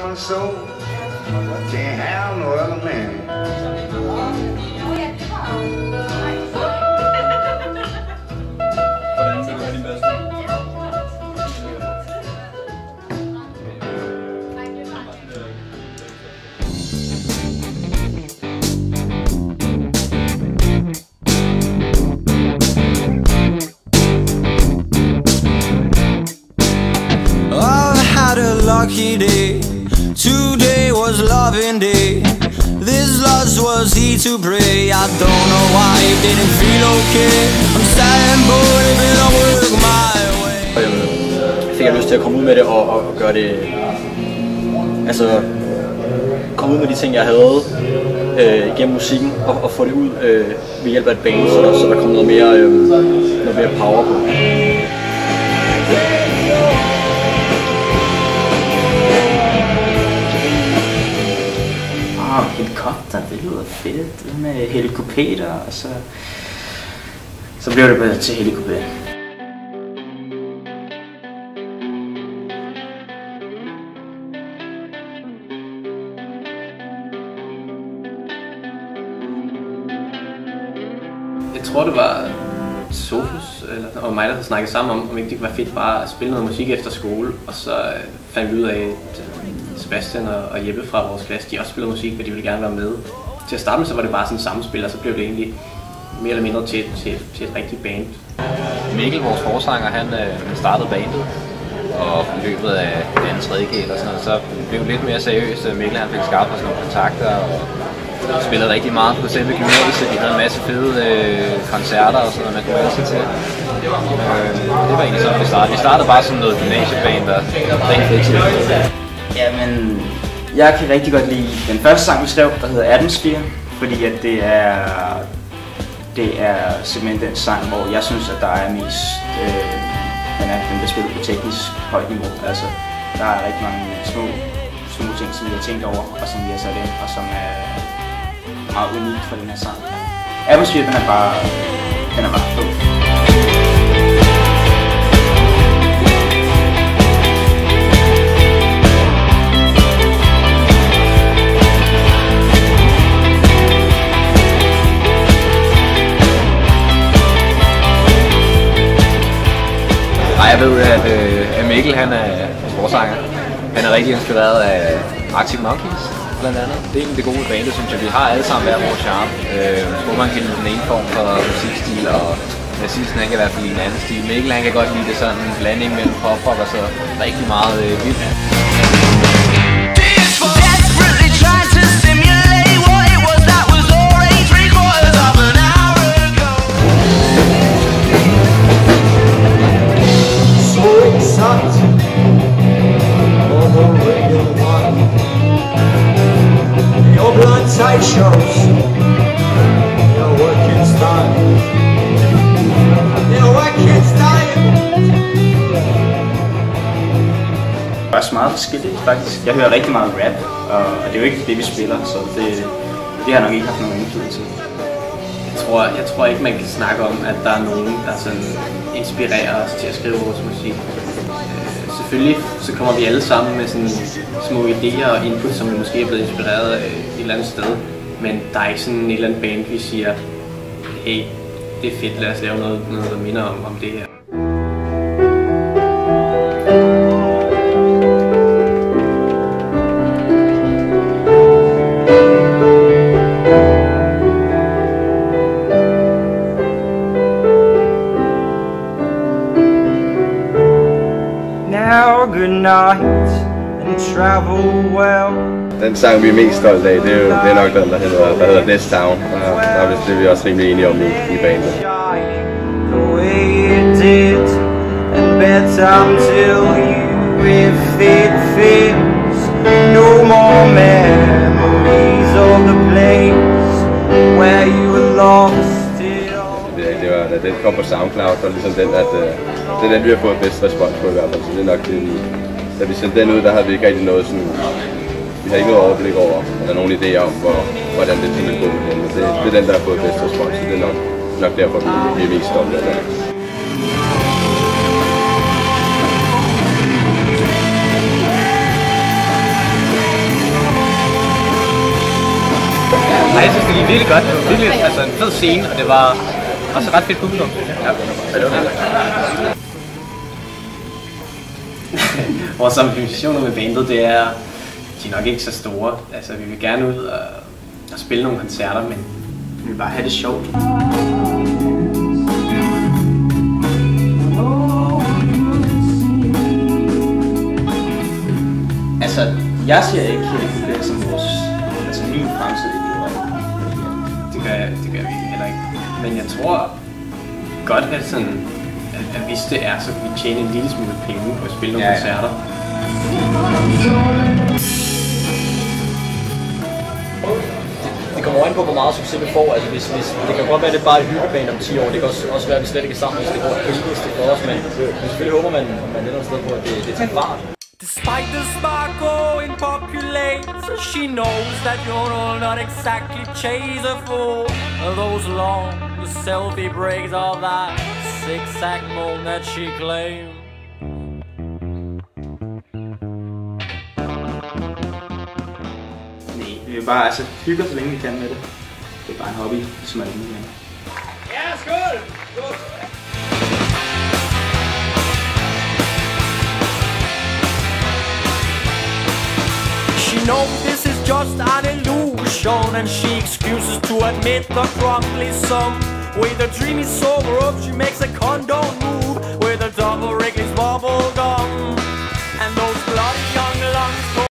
my soul. Can't have no other man. Lucky day, today was loving day. This lust was he to pray. I don't know why it didn't feel okay. I'm sad but it didn't work my way. Jeg fik lyst til at komme ud med det og gøre det, altså komme ud med de ting jeg havde gennem musikken og få det ud ved hjælp af et band, så der kom noget mere power på. Helikopter, det lyder fedt, det med helikopter, og så blev det bare til helikopter. Jeg tror det var Sofus og mig, der havde snakket sammen om ikke det var fedt bare at spille noget musik efter skole, og så fandt vi ud af, at Sebastian og Jeppe fra vores klasse, de også spillede musik, og de ville gerne være med. Til at starte med, så var det bare sådan samspil, og så blev det egentlig mere eller mindre til et rigtigt band. Mikkel, vores forsanger, han startede bandet, og i løbet af den tredje gæld og sådan noget, så blev det lidt mere seriøst. Mikkel, han fik skabt os nogle kontakter, og spillede rigtig meget på selve gymnasiet. De havde en masse fede koncerter og sådan noget, man kunne melde sig til. Det var egentlig sådan, vi startede. Vi startede bare som noget gymnasieband, der rigtig fedt til. Jamen, jeg kan rigtig godt lide den første sang, vi skrev, der hedder Atmosphere, fordi at det er simpelthen den sang, hvor jeg synes, at der er mest, den bliver spillet på teknisk højt niveau. Altså, der er rigtig mange små ting, som vi har tænkt over, og som vi har sat ind, og som er meget unikt for den her sang. Atmosphere, den er bare fed. Jeg ved, at Mikkel, han er forsanger. Han er rigtig inspireret af Arctic Monkeys, blandt andet. Det er egentlig det gode band, synes jeg. Vi har alle sammen hver vores charme. Jeg tror, man kan lide den ene form for musikstil, og Nassisen, han kan i hvert fald lide en anden stil. Mikkel, han kan godt lide det sådan en blanding mellem pop-rock og så rigtig meget vildt. Shows. Your work is done. Your work is done. Det er også meget forskelligt, faktisk. Jeg hører rigtig meget rap, og det er jo ikke det, vi spiller, så det har nok ikke haft nogen indflydelse. Jeg tror ikke, man kan snakke om, at der er nogen, der sådan inspirerer os til at skrive vores musik. Selvfølgelig så kommer vi alle sammen med sådan små idéer og input, som vi måske er blevet inspireret af et eller andet sted. Men der er ikke sådan et eller andet band, vi siger, hey, det er fedt, lad os lave noget der minder om det her. Now good night and travel well. Den sang, vi er mest stolte af, det er nok den, der hedder This Town. Der er vi også rimelig enige om i bandet. Da den kom på SoundCloud, så ligesom den, at det er den, vi har fået bedst respons på i hvert fald. Så det er nok det, da vi sendte den ud, der havde vi ikke rigtig noget sådan. Vi har ikke noget overblik over, eller nogen idé om, hvordan det ville gå med den. Det er den, der har fået bedst respons, så det er nok derfor, vi er mest stolte af det. jeg synes, det gik virkelig godt. Det var virkelig en fed scene, og det var også ret fedt publikum. Ja, det var vores ambitioner med bandet, det er, de er nok ikke så store. Altså, vi vil gerne ud og spille nogle koncerter, men vi vil bare have det sjovt. Altså, jeg ser ikke det som vores, altså min fremtid i livet. Det gør jeg virkelig heller ikke. Men jeg tror godt, at hvis det er, så kan vi tjene en lille smule penge på at spille nogle koncerter. Det kommer an på, hvor meget succes vi får. Altså, hvis det kan godt være, at det er bare et hyggeband om 10 år. Det kan også være, at vi slet ikke er sammen, hvis det går heldigst for os. Men selvfølgelig håber man et eller andet sted på, at det tager fart. Despite the sparkle in populace, she knows that you'll not exactly chase her for those long selfie breaks of that zigzag mold that she claimed. Nej, vi vil bare hygge os, så længe vi kan med det. Det er bare en hobby, som er det. Ja, skål! Skål! She knows this is just an illusion, and she excuses to admit the crumbly sum. With a dreamy sober up, she makes a condom move with a double Wrigley's bubble gum.